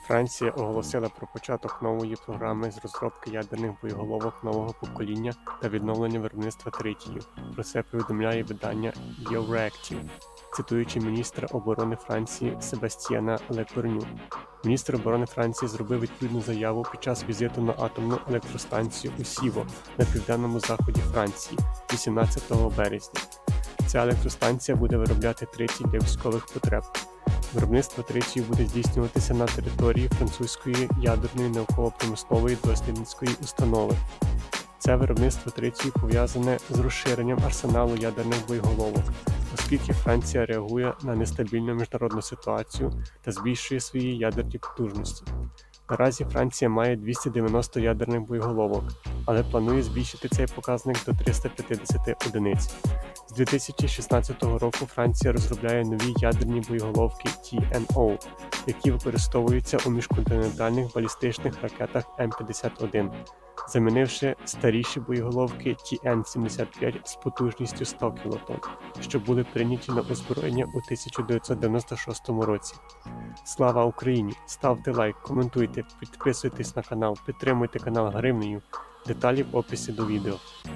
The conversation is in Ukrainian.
Франція оголосила про початок нової програми з розробки ядерних боєголовок нового покоління та відновлення виробництва тритію. Про це повідомляє видання Euroactiv, цитуючи міністра оборони Франції Себастьяна Лекорню. Міністр оборони Франції зробив відповідну заяву під час візиту на атомну електростанцію у Сіво на південному заході Франції 18 березня. Ця електростанція буде виробляти тритій для військових потреб. Виробництво тритію буде здійснюватися на території французької ядерної науково-промислової дослідницької установи. Це виробництво тритію пов'язане з розширенням арсеналу ядерних боєголовок, оскільки Франція реагує на нестабільну міжнародну ситуацію та збільшує свої ядерні потужності. Наразі Франція має 290 ядерних боєголовок, але планує збільшити цей показник до 350 одиниць. З 2016 року Франція розробляє нові ядерні боєголовки TNO, які використовуються у міжконтинентальних балістичних ракетах М-51, замінивши старіші боєголовки TN-75 з потужністю 100 кілотонн, що були прийняті на озброєння у 1996 році. Слава Україні! Ставте лайк, коментуйте, підписуйтесь на канал, підтримуйте канал гривнею. Деталі в описі до відео.